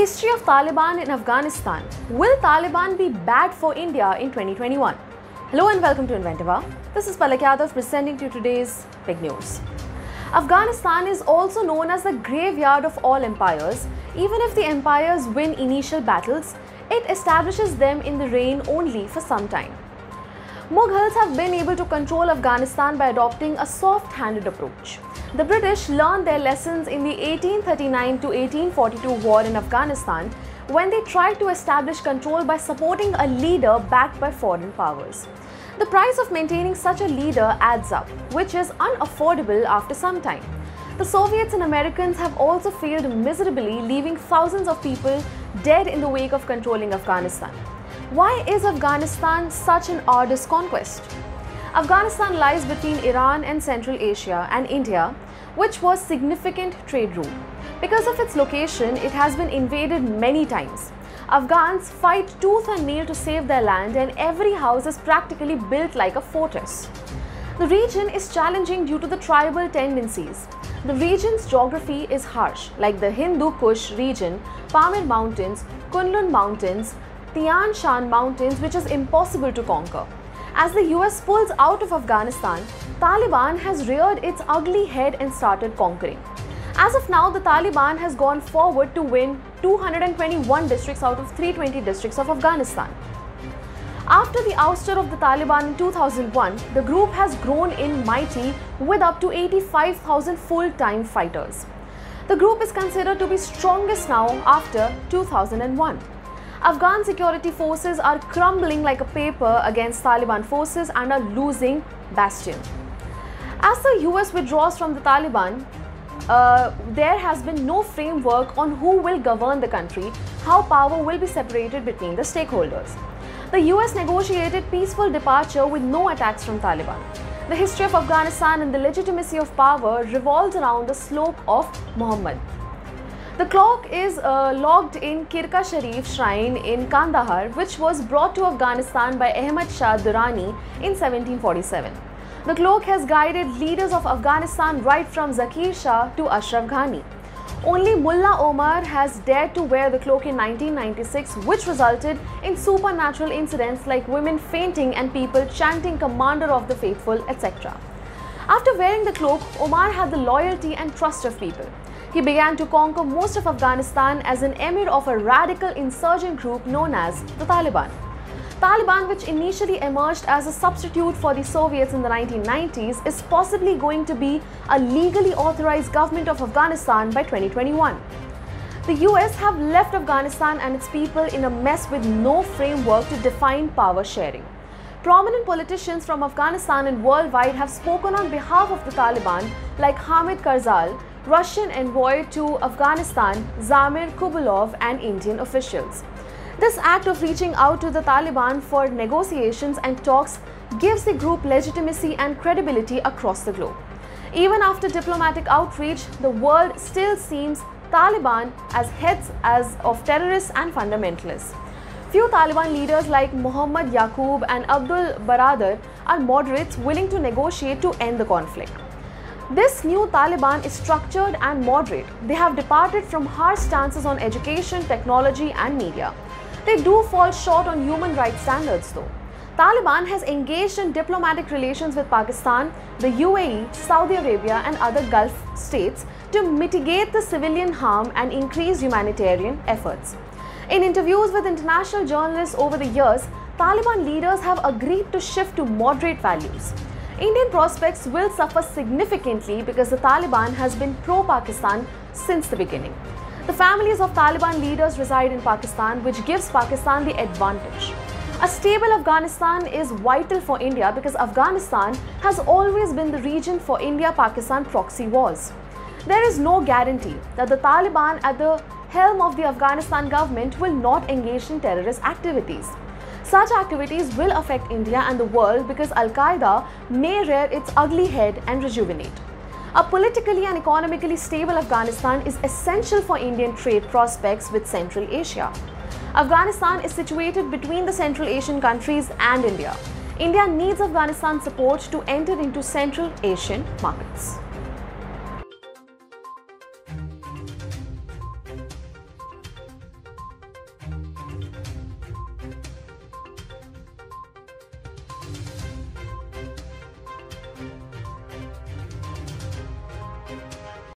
history of Taliban in Afghanistan. Will Taliban be bad for India in 2021? Hello and welcome to Inventiva. This is Palak Yadav presenting to you today's big news. Afghanistan is also known as the graveyard of all empires. Even if the empires win initial battles, it establishes them in the reign only for some time. Mughals have been able to control Afghanistan by adopting a soft-handed approach. The British learned their lessons in the 1839 to 1842 war in Afghanistan when they tried to establish control by supporting a leader backed by foreign powers. The price of maintaining such a leader adds up, which is unaffordable after some time. The Soviets and Americans have also failed miserably, leaving thousands of people dead in the wake of controlling Afghanistan. Why is Afghanistan such an arduous conquest? Afghanistan lies between Iran and Central Asia and India, which was significant trade route. Because of its location, it has been invaded many times. Afghans fight tooth and nail to save their land, and every house is practically built like a fortress. The region is challenging due to the tribal tendencies. The region's geography is harsh, like the Hindu Kush region, Pamir Mountains, Kunlun Mountains, Tian Shan Mountains, which is impossible to conquer. As the US pulls out of Afghanistan, Taliban has reared its ugly head and started conquering. As of now, the Taliban has gone forward to win 221 districts out of 320 districts of Afghanistan. After the ouster of the Taliban in 2001, the group has grown in mighty with up to 85,000 full-time fighters. The group is considered to be strongest now after 2001. Afghan security forces are crumbling like a paper against Taliban forces and are losing bastion. As the US withdraws from the Taliban, there has been no framework on who will govern the country, how power will be separated between the stakeholders. The US negotiated peaceful departure with no attacks from Taliban. The history of Afghanistan and the legitimacy of power revolves around the slope of Muhammad. The clock is logged in Kirka Sharif shrine in Kandahar, which was brought to Afghanistan by Ahmad Shah Durrani in 1747. The cloak has guided leaders of Afghanistan right from Zakir Shah to Ashraf Ghani. Only Mullah Omar has dared to wear the cloak in 1996, which resulted in supernatural incidents like women fainting and people chanting "Commander of the Faithful," etc. After wearing the cloak, Omar had the loyalty and trust of people. He began to conquer most of Afghanistan as an emir of a radical insurgent group known as the Taliban. Taliban, which initially emerged as a substitute for the Soviets in the 1990s, is possibly going to be a legally authorized government of Afghanistan by 2021. The US have left Afghanistan and its people in a mess with no framework to define power sharing. Prominent politicians from Afghanistan and worldwide have spoken on behalf of the Taliban, like Hamid Karzai, Russian envoy to Afghanistan, Zamir Kubulov, and Indian officials. This act of reaching out to the Taliban for negotiations and talks gives the group legitimacy and credibility across the globe. Even after diplomatic outreach, the world still sees Taliban as heads of terrorists and fundamentalists. Few Taliban leaders like Muhammad Yaqub and Abdul Baradar are moderates willing to negotiate to end the conflict. This new Taliban is structured and moderate. They have departed from harsh stances on education, technology, and media. They do fall short on human rights standards though. Taliban has engaged in diplomatic relations with Pakistan, the UAE, Saudi Arabia, and other Gulf states to mitigate the civilian harm and increase humanitarian efforts. In interviews with international journalists over the years, Taliban leaders have agreed to shift to moderate values. Indian prospects will suffer significantly because the Taliban has been pro-Pakistan since the beginning. The families of Taliban leaders reside in Pakistan, which gives Pakistan the advantage. A stable Afghanistan is vital for India because Afghanistan has always been the region for India-Pakistan proxy wars. There is no guarantee that the Taliban at the helm of the Afghanistan government will not engage in terrorist activities. Such activities will affect India and the world because Al-Qaeda may rear its ugly head and rejuvenate. A politically and economically stable Afghanistan is essential for Indian trade prospects with Central Asia. Afghanistan is situated between the Central Asian countries and India. India needs Afghanistan's support to enter into Central Asian markets.